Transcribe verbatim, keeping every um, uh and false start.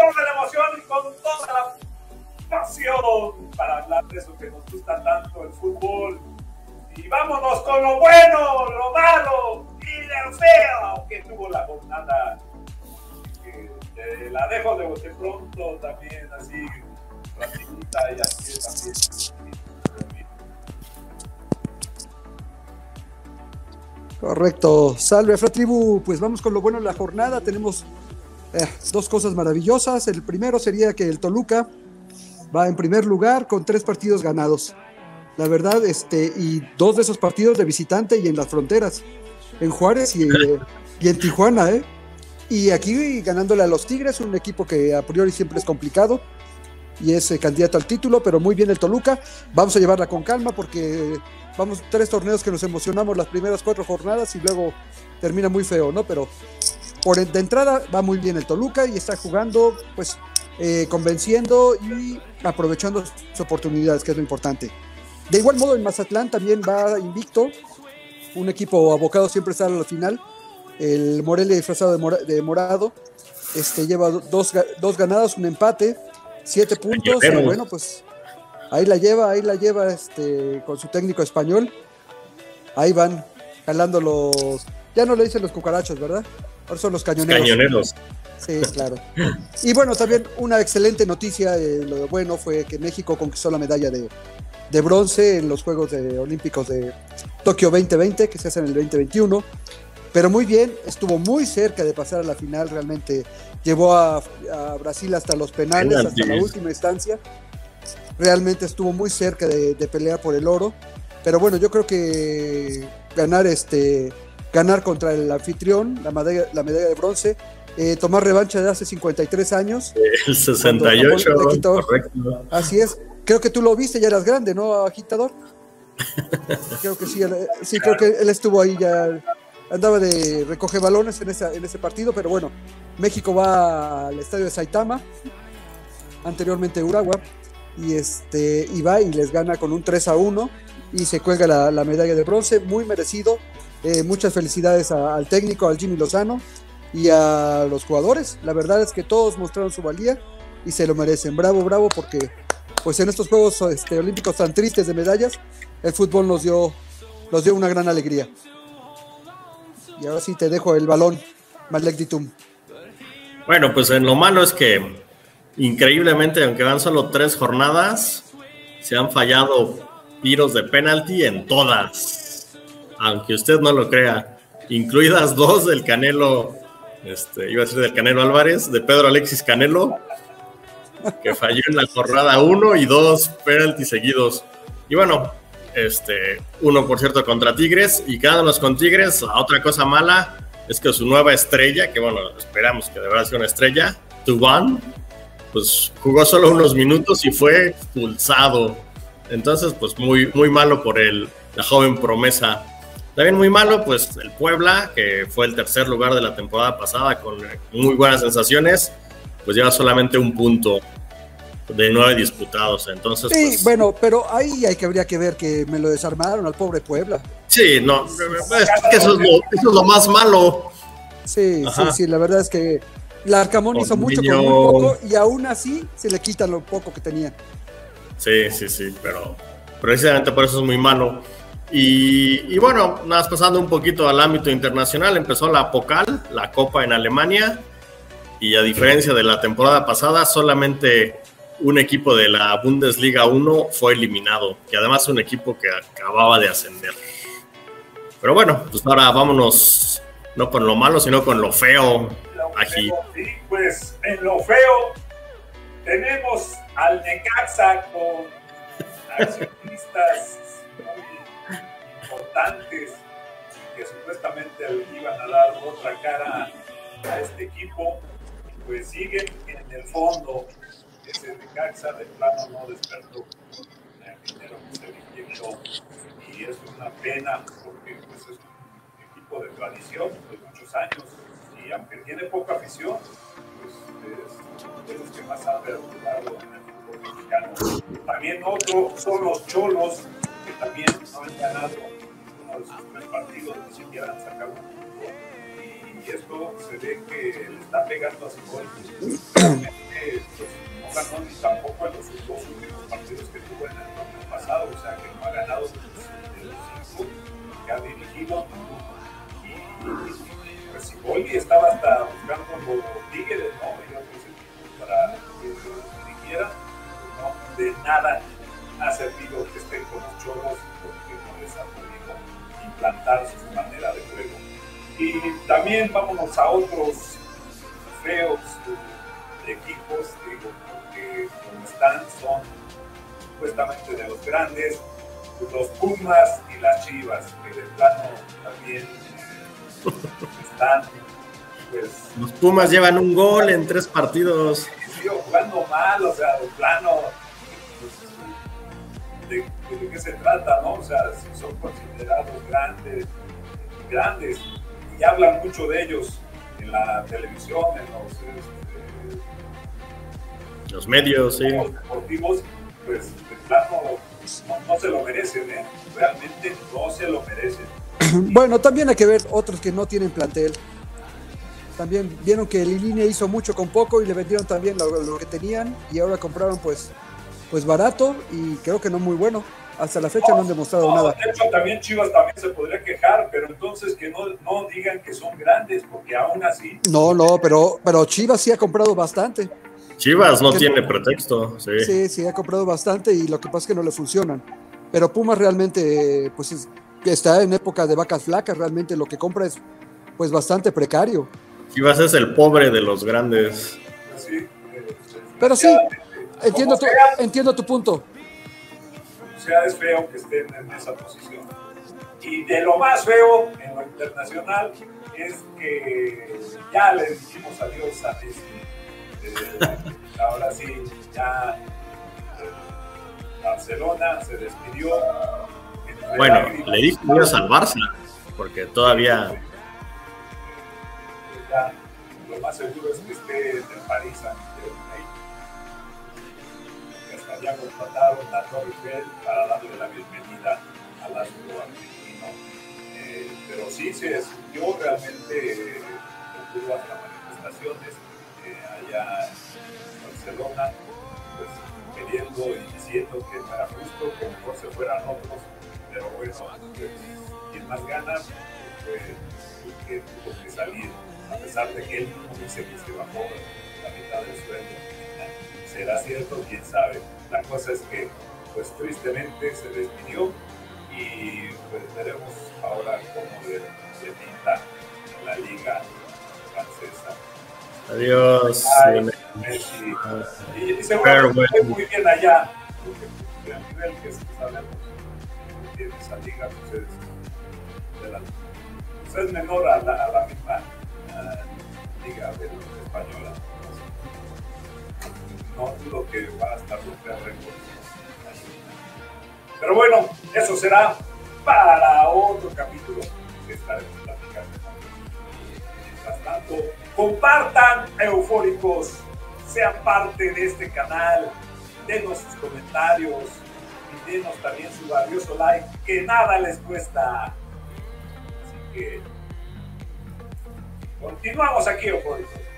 toda la emoción y con toda la pasión para hablar de eso que nos gusta tanto, el fútbol. Y vámonos con lo bueno, lo malo y lo feo que tuvo la jornada. Que, que la dejo de bote pronto también, así, rapidita y así también. Correcto. Salve, Fratribu. Pues vamos con lo bueno de la jornada. Tenemos eh, dos cosas maravillosas. El primero sería que el Toluca va en primer lugar con tres partidos ganados. La verdad, este, y dos de esos partidos de visitante y en las fronteras, en Juárez y, eh, y en Tijuana, ¿eh? Y aquí ganándole a los Tigres, un equipo que a priori siempre es complicado y es eh, candidato al título, pero muy bien el Toluca. Vamos a llevarla con calma porque vamos tres torneos que nos emocionamos las primeras cuatro jornadas y luego termina muy feo, ¿no? Pero por de entrada va muy bien el Toluca y está jugando, pues, eh, convenciendo y aprovechando sus oportunidades, que es lo importante. De igual modo, el Mazatlán también va invicto, un equipo abocado siempre a estar a la final. El Morelia disfrazado de, mora, de morado, este, lleva dos, dos ganadas, un empate, siete puntos, y bueno, pues ahí la lleva, ahí la lleva este, con su técnico español. Ahí van jalando los, ya no le dicen los cucarachos, ¿verdad? Ahora son los cañoneros. Cañoneros. Sí, claro. Y bueno, también una excelente noticia, eh, lo bueno fue que México conquistó la medalla de, de bronce en los Juegos de, Olímpicos de Tokio veinte veinte, que se hacen en el veinte veintiuno. Pero muy bien, estuvo muy cerca de pasar a la final, realmente llevó a, a Brasil hasta los penales, hasta la última instancia. Realmente estuvo muy cerca de, de pelear por el oro. Pero bueno, yo creo que ganar este ganar contra el anfitrión, la medalla, la medalla de bronce, eh, tomar revancha de hace cincuenta y tres años. El sesenta y ocho, quitó, correcto. Así es. Creo que tú lo viste, ya eras grande, ¿no, agitador? Creo que sí, sí, creo que él estuvo ahí ya, andaba de recoger balones en, esa, en ese partido, pero bueno, México va al estadio de Saitama, anteriormente Uragua, y, este, y va y les gana con un tres a uno y se cuelga la, la medalla de bronce, muy merecido. Eh, muchas felicidades a, al técnico, al Jimmy Lozano y a los jugadores. La verdad es que todos mostraron su valía y se lo merecen. Bravo, bravo, porque pues en estos Juegos este, Olímpicos tan tristes de medallas, el fútbol nos dio, nos dio una gran alegría. Y ahora sí te dejo el balón, Malek Ditum. Bueno, pues en lo malo es que increíblemente, aunque van solo tres jornadas, se han fallado tiros de penalti en todas. Aunque usted no lo crea, incluidas dos del Canelo, este, iba a decir del Canelo Álvarez, de Pedro Alexis Canelo, que falló en la jornada uno y dos penaltis seguidos. Y bueno, este, uno por cierto contra Tigres, y quedándonos con Tigres, la otra cosa mala es que su nueva estrella, que bueno, esperamos que de verdad sea una estrella, Tubán, pues jugó solo unos minutos y fue expulsado. Entonces, pues muy, muy malo por el, la joven promesa. También muy malo, pues el Puebla, que fue el tercer lugar de la temporada pasada con muy buenas sensaciones, pues lleva solamente un punto de nueve disputados. Entonces, sí, pues, bueno, pero ahí hay que habría que ver que me lo desarmaron al pobre Puebla. Sí, no, es que eso es lo, eso es lo más malo. Sí, Ajá. sí, sí, la verdad es que Larcamón hizo mucho con muy poco y aún así se le quita lo poco que tenía. Sí, sí, sí, pero precisamente por eso es muy malo. Y, y bueno, nada más pasando un poquito al ámbito internacional, empezó la Pokal, la Copa en Alemania, y a diferencia de la temporada pasada, solamente un equipo de la Bundesliga uno fue eliminado, que además es un equipo que acababa de ascender. Pero bueno, pues ahora vámonos, no con lo malo, sino con lo feo. Aquí. Sí, pues en lo feo tenemos al Necaxa con accionistas muy importantes que supuestamente iban a dar otra cara a este equipo, pues siguen en el fondo. Ese Necaxa de plano no despertó con el dinero que se le inyectó, y es una pena porque pues, es un equipo de tradición de muchos años, y aunque tiene poca afición, pues es de los que más han perdurado en el fútbol mexicano. También otro son los Cholos, que también no han ganado uno de sus tres partidos, ni siquiera han sacado un punto, y esto se ve que le está pegando a Ciboli. Realmente pues, no ganó ni tampoco en los dos últimos partidos que tuvo en el torneo pasado, o sea que no ha ganado de los, de los cinco que ha dirigido. Y pues Ciboli estaba hasta buscando los Tigres, ¿no? Y otros equipos para que los dirigiera, ¿no? De nada ha servido que estén con los Cholos porque no les ha podido implantar su manera de juego. Y también vámonos a otros feos equipos, digo, porque como están, son supuestamente de los grandes, los Pumas y las Chivas, que de plano también eh, están, pues... Los Pumas llevan un gol en tres partidos. Sí, jugando mal, o sea, de plano, pues, de, de, de qué se trata, ¿no? O sea, si son considerados grandes, grandes, y hablan mucho de ellos en la televisión, en los, este, los medios, sí. Los deportivos, pues de plano no, no se lo merecen, ¿eh? Realmente no se lo merecen. Bueno, también hay que ver otros que no tienen plantel. También vieron que Lilini hizo mucho con poco y le vendieron también lo, lo que tenían y ahora compraron pues, pues barato y creo que no muy bueno. Hasta la fecha no, no han demostrado no, nada. De hecho, también Chivas también se podría quejar, pero entonces que no, no digan que son grandes, porque aún así... No, no, pero, pero Chivas sí ha comprado bastante. Chivas no que, tiene pretexto, sí. Sí, sí, ha comprado bastante y lo que pasa es que no le funcionan. Pero Pumas realmente pues es, está en época de vacas flacas, realmente lo que compra es pues bastante precario. Chivas es el pobre de los grandes. Sí, eh, pero sí, entiendo tu, entiendo tu punto. O sea, es feo que estén en esa posición. Y de lo más feo en lo internacional es que ya le dijimos adiós a Messi. Eh, ahora sí, ya eh, Barcelona se despidió. Bueno, le dijo adiós al Barça, porque todavía... Eh, ya, lo más seguro es que esté en el París Saint-Germain. Ya contrataron a Torre Eiffel para darle la bienvenida al astro argentino, eh, pero sí se sintió realmente eh, debido a las manifestaciones eh, allá en Barcelona, pues queriendo y diciendo que no era justo, que mejor se fueran otros, pero bueno, pues, quien más gana fue el que tuvo que salir, a pesar de que él mismo dice que se bajó la mitad del sueldo. ¿Será cierto? ¿Quién sabe? La cosa es que, pues tristemente se despidió y pues veremos ahora cómo le, le pinta en la liga francesa. Adiós. Ay, Messi. Y, y seguramente fue muy bien allá, porque el nivel que sabemos que tiene esa liga pues es, de la, pues es menor a la, a la misma uh, liga de la española. No dudo que va a estar super récord. Pero bueno, eso será para otro capítulo que estaremos platicando. Mientras tanto, compartan, eufóricos, sean parte de este canal, denos sus comentarios y denos también su valioso like, que nada les cuesta. Así que continuamos aquí, eufóricos.